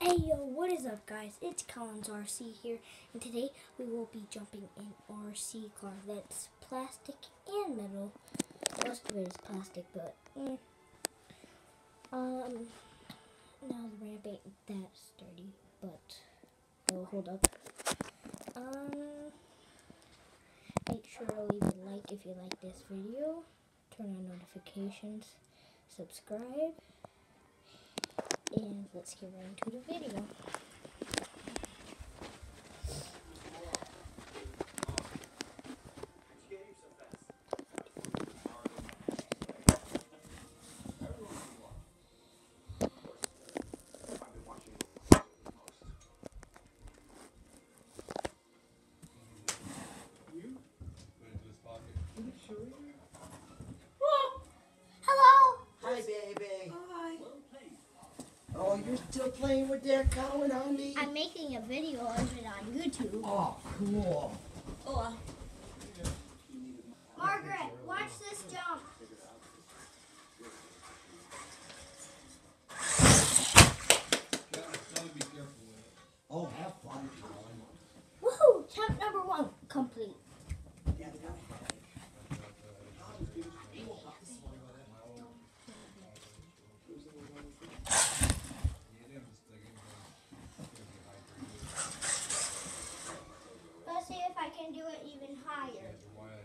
Hey yo, what is up guys? It's Collins RC here, and today we will be jumping in RC car that's plastic and metal. Most of it is plastic, but now the ramp ain't that sturdy, but oh, hold up. Make sure to leave a like if you like this video, turn on notifications, subscribe, and let's get right into the video. Baby. Hi. Oh, you're still playing with that Colin, honey? I'm making a video of it on YouTube. Oh, cool. Oh. Margaret, watch this jump. Oh, have fun, Colin. Woohoo! Jump number 1 complete. Let's see if I can do it even higher.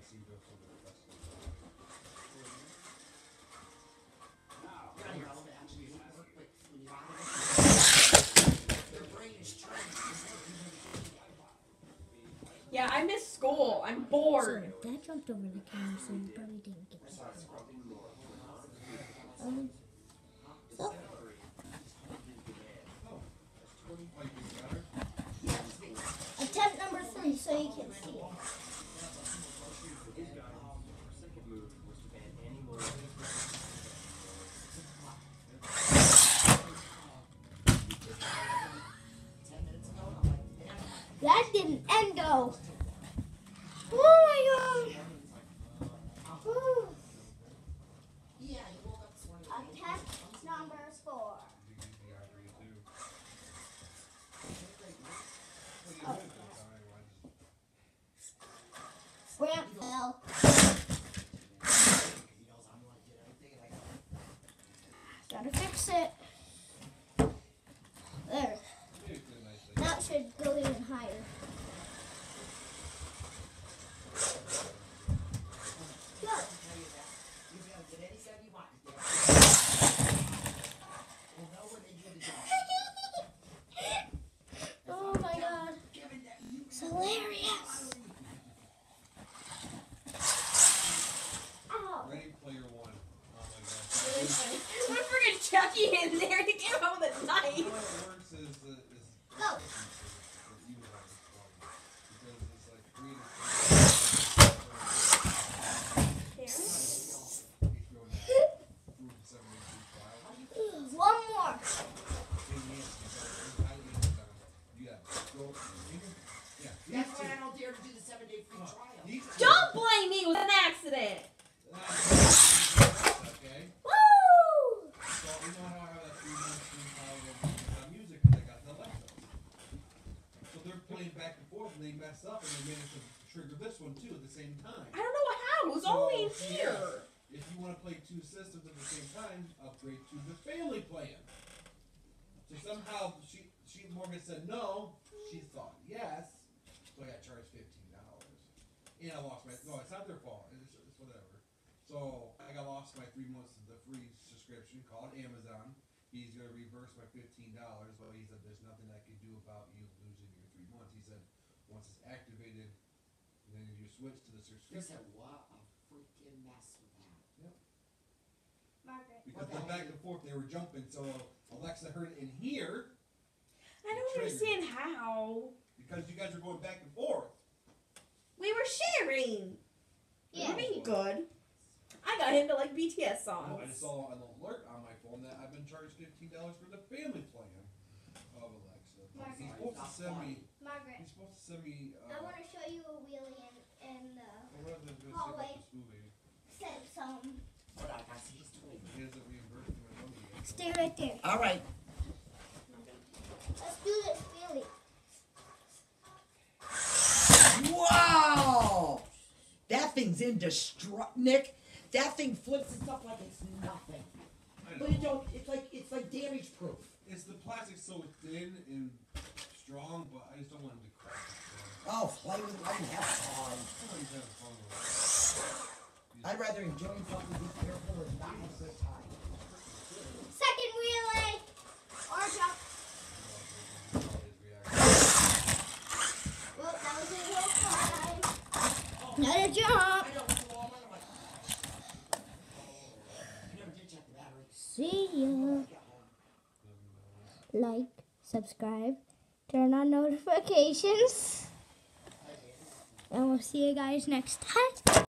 Yeah, I miss school. I'm bored. So that jumped over the camera, so you probably didn't get that. So attempt number 3, so you can see it. That didn't end though. Oh my god. Whew. Attempt number 4. Oh. Ramp fell. Gotta fix it. There. That should go even higher. Go. Oh my god. It's hilarious. Ow. Ready Player One. Oh my Really funny. Put freaking Chucky in there to get home with a god. The knife. way it works is Go. because it's like 3 to 4. One more. That's why I don't dare to do the 7-day free trial. Don't blame me. It was an accident. Okay. Woo! So you know how I have that 3 months free trial of music because I got the Alexa. So they're playing back and forth and they mess up and they managed to trigger this one too at the same time. I don't know how. It was only in here. If you want to play 2 systems at the same time, upgrade to the family plan. So somehow Morgan said no. She thought yes. So I got charged $15. And I lost my it's not their fault. It's whatever. So I lost my 3 months of the free subscription, called Amazon. He's gonna reverse my $15, but he said there's nothing I can do about you losing your 3 months. He said once it's activated, then you switch to the He subscription. said, what a freaking mess with that. Margaret. Because the back and forth they were jumping, so Alexa heard it in here I don't understand how. because you guys were going back and forth. We were sharing. Yeah. We're being good. I got into like BTS songs. I saw an alert on my phone that I've been charged $15 for the family plan of Alexa. He's supposed to send me. Margaret, He's supposed to send me. I want to show you a wheelie in the What was I hallway. gonna say about this movie? Samsung. But I got these 20. He hasn't reimbursed my money yet. Stay right there. All right. thing's indestructible, Nick. That thing flips itself like it's nothing. I But it know. don't. It's like damage proof. It's the plastic so thin and strong, but I just don't want it to crack. Oh, play with it. I didn't have time. Sometimes have fun with I'd rather enjoy something, be careful, and not have good time. Second relay. Or jump. Well, that was a real climb. Another jump. I don't know all my life. I never did check the battery. See ya. I got home. Like, subscribe, turn on notifications. And we'll see you guys next time.